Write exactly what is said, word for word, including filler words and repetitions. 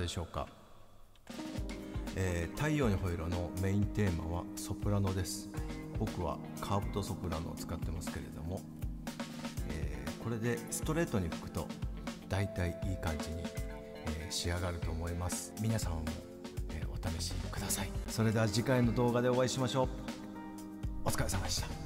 でしょうか。えー、太陽にほえろのメインテーマはソプラノです。僕はカーブとソプラノを使ってますけれども、えー、これでストレートに吹くとだいたいいい感じに、えー、仕上がると思います。皆様も、えー、お試しください。それでは次回の動画でお会いしましょう。お疲れ様でした。